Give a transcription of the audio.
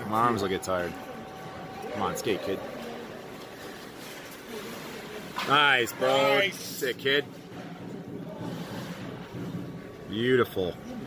My arms will get tired. Come on, skate, kid. Nice, bro. Nice. Sick, kid. Beautiful.